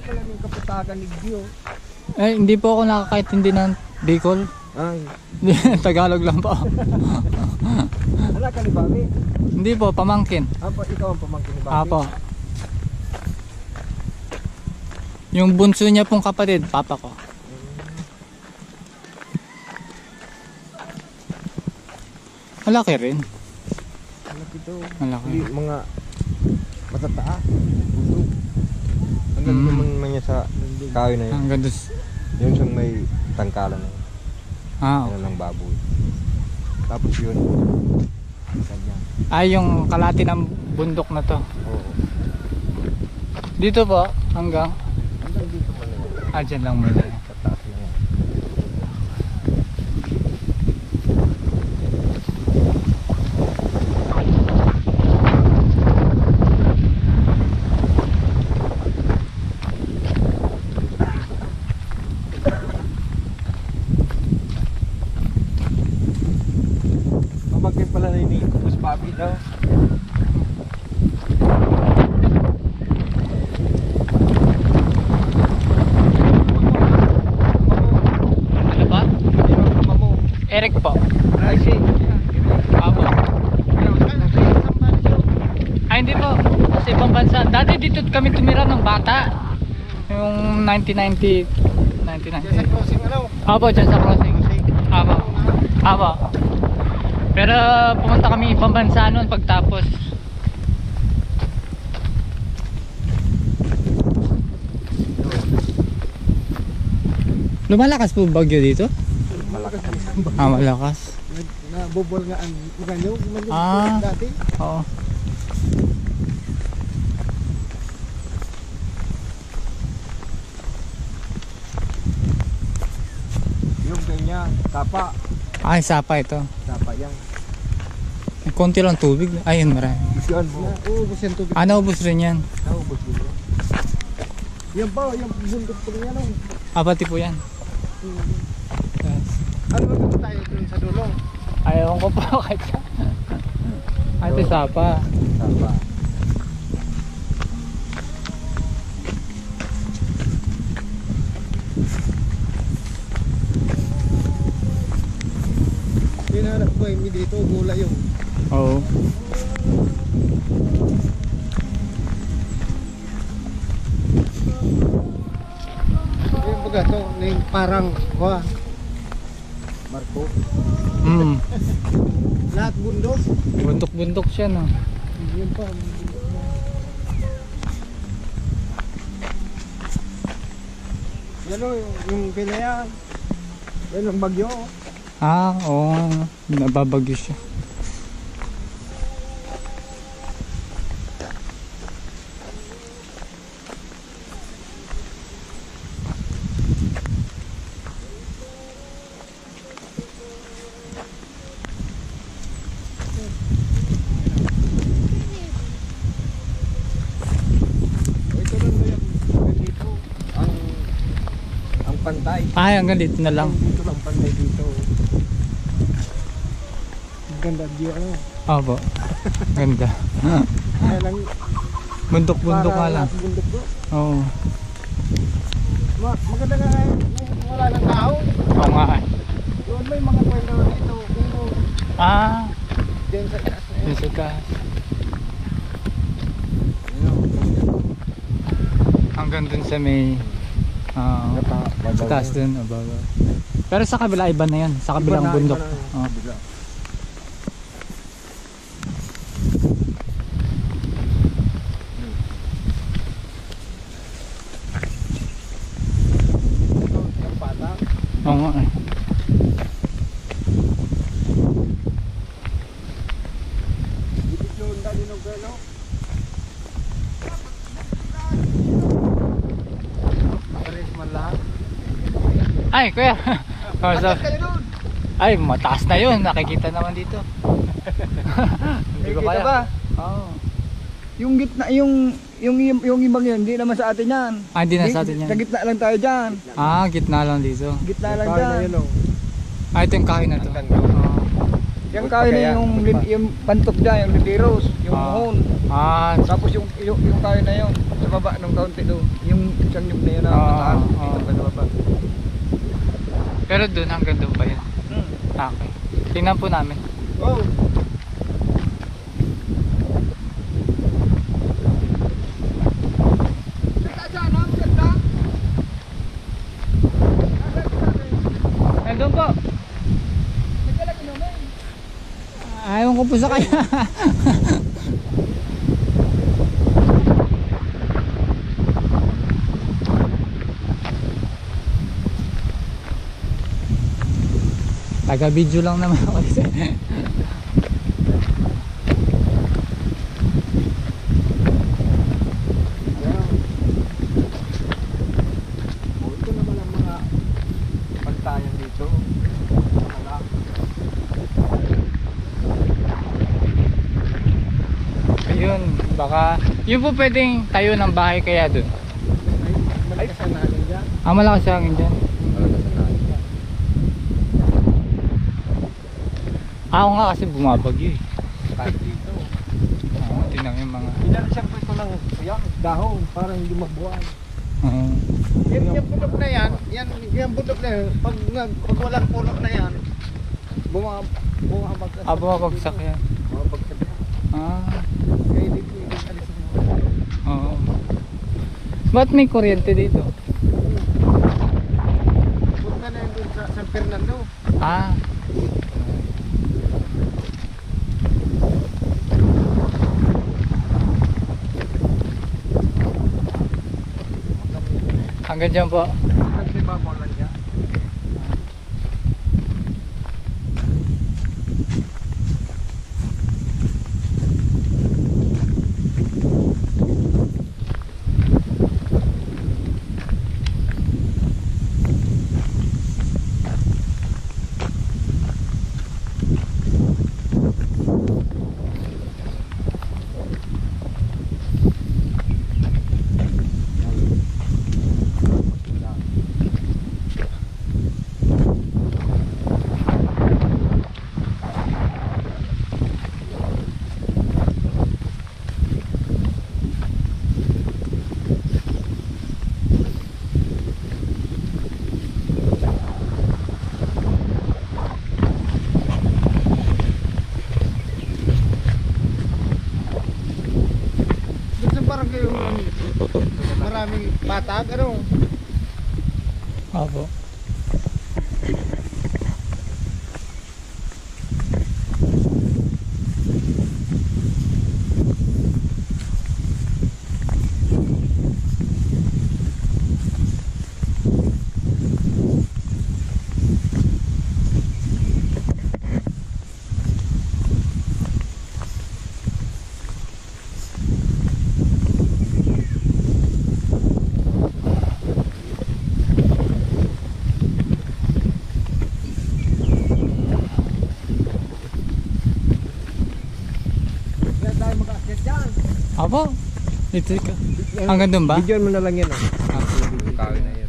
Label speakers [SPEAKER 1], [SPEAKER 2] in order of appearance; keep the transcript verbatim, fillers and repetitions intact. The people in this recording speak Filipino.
[SPEAKER 1] pala ng Kaputagan ni Gio.
[SPEAKER 2] Eh, hindi po ako nakakaintindi ng Bicol.
[SPEAKER 1] Ay.
[SPEAKER 2] Tagalog lang po.
[SPEAKER 1] Wala ka ni Bobby?
[SPEAKER 2] Hindi po, pamangkin.
[SPEAKER 1] Apo, ikaw ang pamangkin ni Bobby?
[SPEAKER 2] Apo. Yung bunso niya pong kapatid, papa ko. Malaki rin.
[SPEAKER 1] Malaki to.
[SPEAKER 2] Malaki.
[SPEAKER 1] Hindi, mga matataas. Bundok. Hanggang
[SPEAKER 2] Mm.
[SPEAKER 1] naman man niya sa kahoy na yun.
[SPEAKER 2] Ang ganda. s-
[SPEAKER 1] Yun siyang may tangkalan na yun.
[SPEAKER 2] Ah,
[SPEAKER 1] Ano lang baboy. Tapos yun. Kanya.
[SPEAKER 2] ay yung kalati ng bundok na to.
[SPEAKER 1] Oo.
[SPEAKER 2] Dito po, hanggang.
[SPEAKER 1] Hanggang dito man na yun.
[SPEAKER 2] Ah, dyan lang muna.
[SPEAKER 1] Sa taas na yan. Pamagkin pala na yun yung Mas Bobby daw.
[SPEAKER 2] Ano ba? Eric po.
[SPEAKER 1] Ay, si.
[SPEAKER 2] Apo. Ay, hindi po. Sa ibang bansa. Dati dito kami tumira ng bata. Yung nineteen ninety. nineteen ninety.
[SPEAKER 1] Sa crossing ano?
[SPEAKER 2] Apo, dyan sa crossing. Apo. Apo. Pero pumunta kami ibang bansa noon pagtapos. Lumalakas po bagyo dito?
[SPEAKER 1] Malakas.
[SPEAKER 2] Ah, malakas.
[SPEAKER 1] Nabubol nga ang ganyo.
[SPEAKER 2] Ah.
[SPEAKER 1] Dati.
[SPEAKER 2] Oo.
[SPEAKER 1] Yung ganyan. Tapa.
[SPEAKER 2] Ay, sapa ito.
[SPEAKER 1] Tapa yan.
[SPEAKER 2] Konti lang tubig. Ayun, marami.
[SPEAKER 1] Yan mo. Uubos yan tubig.
[SPEAKER 2] Ah, naubos rin yan.
[SPEAKER 1] Naubos mo yan. Yan ba? Yung bundok po yan. Oh.
[SPEAKER 2] Ah, pati po yan. Yes.
[SPEAKER 1] Ano ba dito tayo dun sa dulong?
[SPEAKER 2] Ayaw ko po kahit sa... Ay, ito sapa.
[SPEAKER 1] Tapa. Hinahanap ko yung dito. Gula yung.
[SPEAKER 2] Oo.
[SPEAKER 1] Yung baga to. Yung parang. Wah. Marco.
[SPEAKER 2] Mm.
[SPEAKER 1] Lahat bundok.
[SPEAKER 2] Bundok-bundok siya, no?
[SPEAKER 1] Yun pa. Yan o, yung, yung pinayan. Yan ang bagyo.
[SPEAKER 2] Ah, oo nga, no? Nababagyo siya.
[SPEAKER 1] O, ito lang na yung yung dito. Ang, ang pantay.
[SPEAKER 2] Ay, hanggang dito na lang.
[SPEAKER 1] Dito lang pantay dito. Ang ganda di ano.
[SPEAKER 2] Opo. Ganda.
[SPEAKER 1] Kaya lang.
[SPEAKER 2] Bundok-bundok nga lang.
[SPEAKER 1] lahat Bundok bro.
[SPEAKER 2] Oo.
[SPEAKER 1] Ma maganda nga ngayon. Yung wala ng tao.
[SPEAKER 2] Oo nga eh.
[SPEAKER 1] Doon may mga kwento dito. Dito.
[SPEAKER 2] Ah,
[SPEAKER 1] Diyan sa taas na yun.
[SPEAKER 2] yung sa taas. Hanggang dun sa may... ah, sa taas dun. Ababa. Pero sa kabila, iba na yan. Sa kabilang bundok. Oo. Oo nga eh. Ay, kuya. Kamusta? Ay, mataas na yun. Nakikita naman dito. Hindi ko
[SPEAKER 1] Nakikita
[SPEAKER 2] kaya.
[SPEAKER 1] ba?
[SPEAKER 2] Oo.
[SPEAKER 1] Yung gitna, yung yung yung, yung ibang yun, hindi naman sa atin yan.
[SPEAKER 2] Ah, hindi na sa atin yan.
[SPEAKER 1] Sa gitna lang tayo dyan.
[SPEAKER 2] Ah, gitna lang dito.
[SPEAKER 1] Gitna lang dyan.
[SPEAKER 2] Ah, ito yung kahoy na to.
[SPEAKER 1] Yung kahoy na yung, lim- yung pantok dyan, yung libiros. Yung
[SPEAKER 2] Ah.
[SPEAKER 1] Muhon.
[SPEAKER 2] Ah,
[SPEAKER 1] Tapos yung, yung, yung kayo na yun, sa baba ng kaunti doon, yung isang nyug na yun na
[SPEAKER 2] Ah,
[SPEAKER 1] mataas,
[SPEAKER 2] ah.
[SPEAKER 1] dito pa sa baba.
[SPEAKER 2] pero doon hanggang doon pa yun.
[SPEAKER 1] Hmm.
[SPEAKER 2] Okay. Tingnan po namin.
[SPEAKER 1] Oh!
[SPEAKER 2] Nandun po. Ayaw ko po sa kanya. Taga video lang naman ako.
[SPEAKER 1] Oh, ito naman ang mga pantayan dito. Wala.
[SPEAKER 2] Ayun, baka yun po pwedeng tayo ng bahay kaya doon.
[SPEAKER 1] Ay, malakas ang hangin dyan.
[SPEAKER 2] Ah, malakas ang hangin dyan.
[SPEAKER 1] Malakas ang hangin dyan.
[SPEAKER 2] Ah, ako nga kasi bumabagyo eh.
[SPEAKER 1] Kahit dito.
[SPEAKER 2] Oo, tingnan yung mga
[SPEAKER 1] Pinalisan ko ito ng yan, dahon para hindi mabuhay.
[SPEAKER 2] Oo.
[SPEAKER 1] Yan, yung putok na yan, yan, yan putok na yan, pag, nag, pag walang puno na yan, buma, bumabagsak.
[SPEAKER 2] Ah, bumabagsak yan.
[SPEAKER 1] Bumabagsak yan.
[SPEAKER 2] Ah,
[SPEAKER 1] Kaya hindi ko alisin mo.
[SPEAKER 2] oo. Ba't may kuryente dito?
[SPEAKER 1] Punta na yun dun sa San Fernando.
[SPEAKER 2] Ah. Hanggang dyan po.
[SPEAKER 1] Nagsibabaw lang yan. Parang kayo maraming patag, ano?
[SPEAKER 2] Opo.
[SPEAKER 1] Kaya tayo mag-akit dyan.
[SPEAKER 2] Opo. Ito ka. Hanggang doon ba?
[SPEAKER 1] Bigyan mo na lang yan. Oh.
[SPEAKER 2] Ah,
[SPEAKER 1] Yung kahoy na yan.